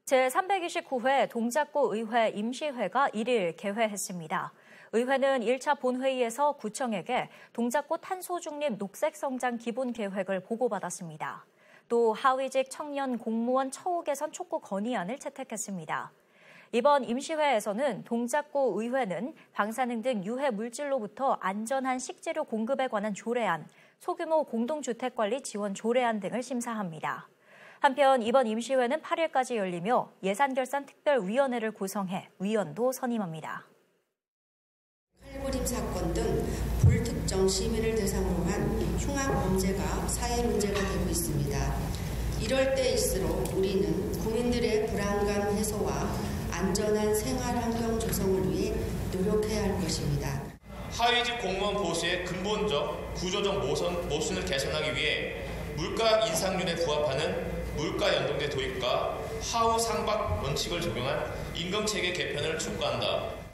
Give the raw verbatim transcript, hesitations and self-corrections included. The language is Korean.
제삼백이십구 회 동작구 의회 임시회가 일 일 개회했습니다. 의회는 일 차 본회의에서 구청에게 동작구 탄소중립 녹색성장 기본계획을 보고받았습니다. 또 하위직 청년 공무원 처우 개선 촉구 건의안을 채택했습니다. 이번 임시회에서는 동작구 의회는 방사능 등 유해 물질로부터 안전한 식재료 공급에 관한 조례안, 소규모 공동주택관리 지원 조례안 등을 심사합니다. 한편 이번 임시회는 팔 일까지 열리며 예산결산특별위원회를 구성해 위원도 선임합니다. 칼부림 사건 등 불특정 시민을 대상으로 한 흉악범죄가 사회 문제가 되고 있습니다. 이럴 때일수록 우리는 국민들의 불안감 해소와 안전한 생활 환경 조성을 위해 노력해야 할 것입니다. 하위직 공무원 보수의 근본적 구조적 모선, 모순을 개선하기 위해 물가 인상률에 부합하는 물가 연동제 도입과 하우 상박 원칙을 적용한 임금체계 개편을 촉구한다.